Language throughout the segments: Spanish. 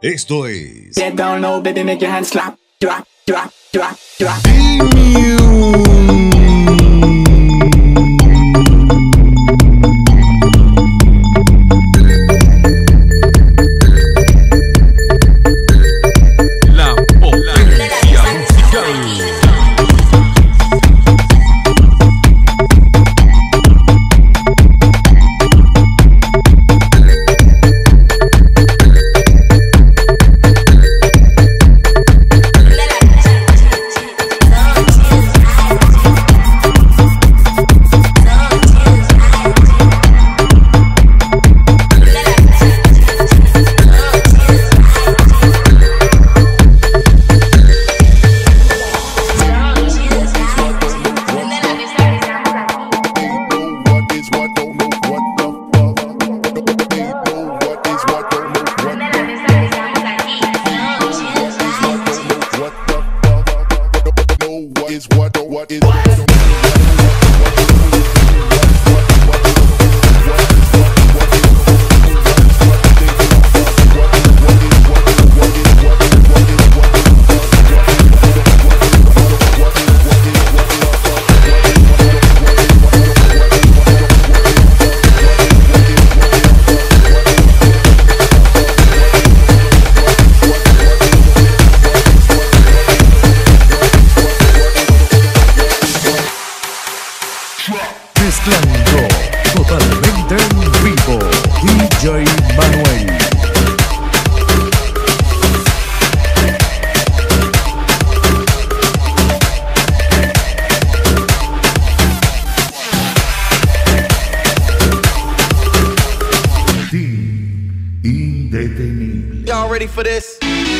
Esto es Get down low, baby, make your hands clap. Drop, drop, drop, drop. La potencia musical. Mezclando totalmente en vivo, DJ Manuel. Indetenible. Y'all ready for this?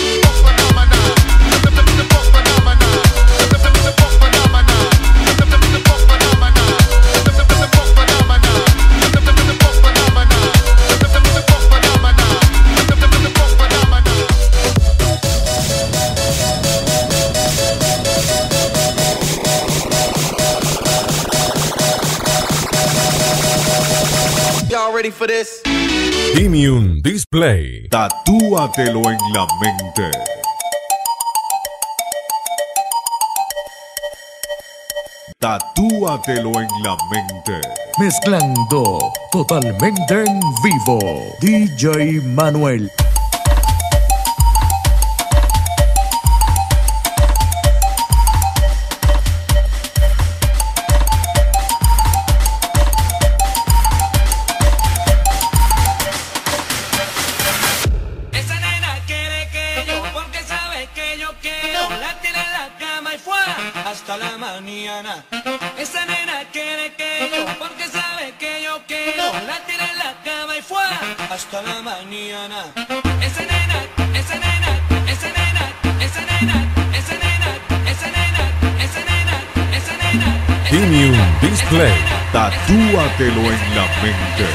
Y'all ready for this? Premium Display. Tatúatelo en la mente. Tatúatelo en la mente. Mezclando totalmente en vivo, DJ Manuel. Hasta la mañana. Esa nena quiere que yo, porque sabe que yo quiero. La tiré en la cama y fue hasta la mañana. Esa nena, esa nena, esa nena, esa nena, esa nena, esa nena, esa nena, esa nena. Premium Display. Tatúatelo en la mente.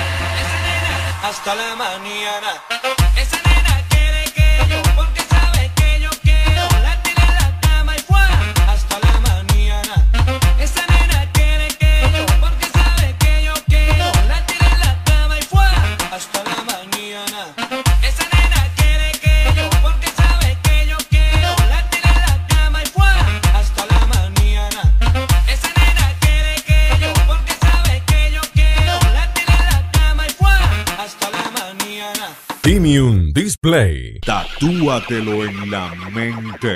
Hasta la mañana. Esa nena quiere que yo, porque sabe que yo quiero. La tiré en la cama y fue hasta la mañana. Esa nena quiere que yo, porque sabe que yo quiero. La tiré en la cama y fue hasta la mañana. Esa nena quiere que yo, porque sabe que yo quiero. La tiré en la cama y fue hasta la mañana. Esa nena quiere que yo, porque sabe que yo quiero. La tiré en la cama y fue hasta la mañana. Premium Display. Tatúatelo en la mente.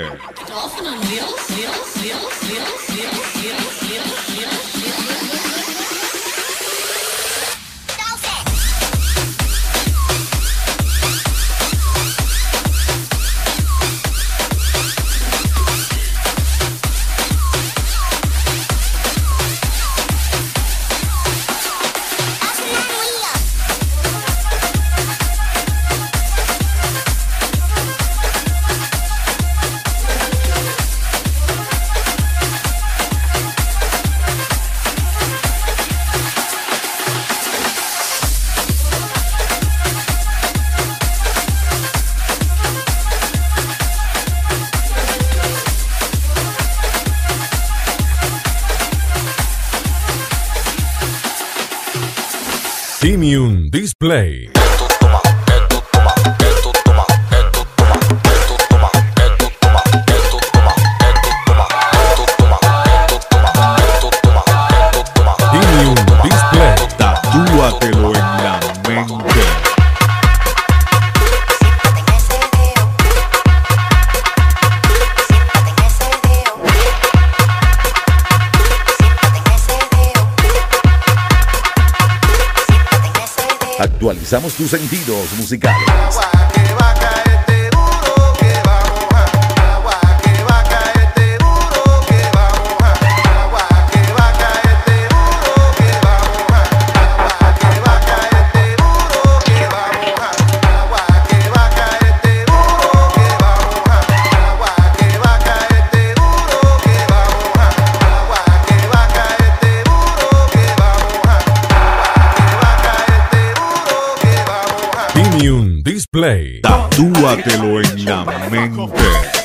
Premium Display. Actualizamos tus sentidos musicales. Premium Display. Tatúatelo en la mente.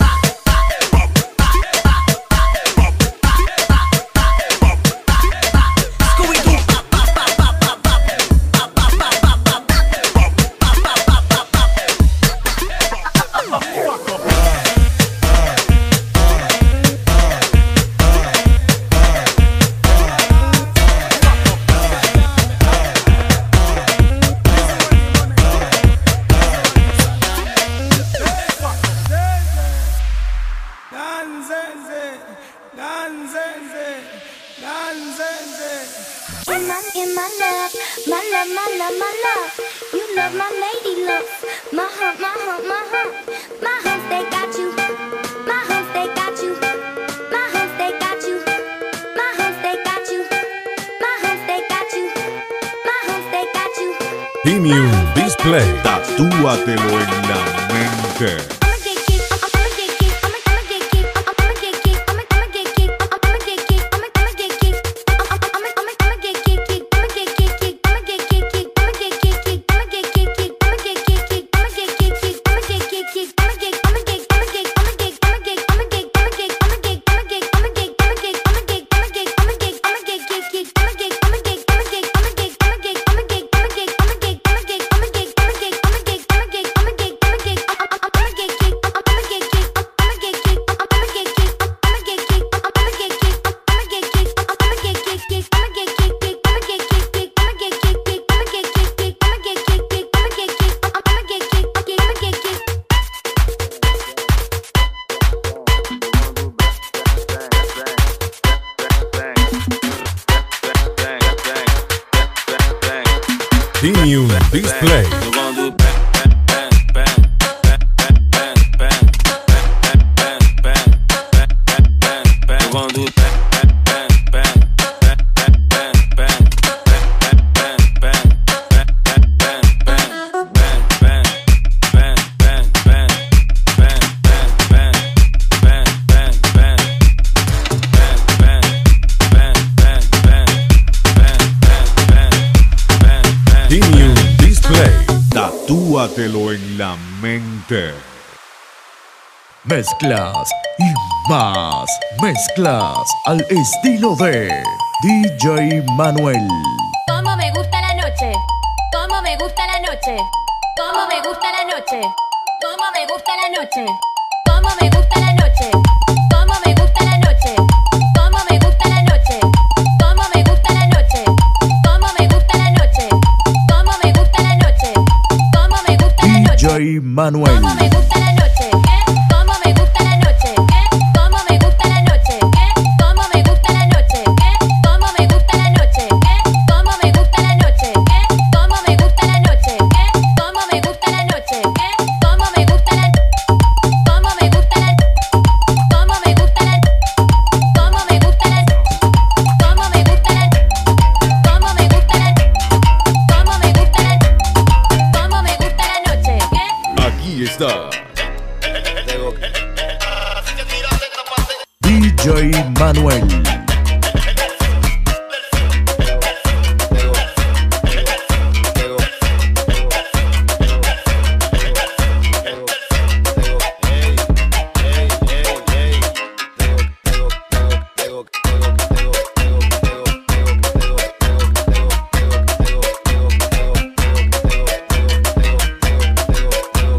When I'm in my love, my love, my love, my love. You love my lady love. My hump, my hump, my hump. My humps, they got you. My humps, they got you. My humps, they got you. My humps, they got you. My humps, they got you. My humps, they got you. Premium Display. Tatúatelo en la mente. Premium Display. Premium Display. Tatúatelo en la mente. Mezclas y más mezclas al estilo de DJ Manuel. Cómo me gusta la noche, cómo me gusta la noche, cómo me gusta la noche, cómo me gusta la noche, cómo me gusta la noche, cómo me gusta la noche, cómo me gusta la noche, cómo me gusta la noche, cómo me gusta la noche, cómo me gusta la noche, cómo me gusta la noche, DJ Manuel. cómo me gusta la noche, cómo me gusta la noche, cómo me gusta la noche, cómo me gusta la noche, cómo me gusta la noche, cómo me gusta la noche, cómo me gusta la noche, cómo me gusta la noche, cómo me gusta la, cómo me gusta la, cómo me gusta la, cómo me gusta la, cómo me gusta la, cómo me gusta la, cómo me gusta la, cómo me gusta la noche. Aquí está. DJ Manuel.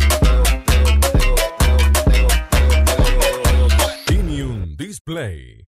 Premium Display.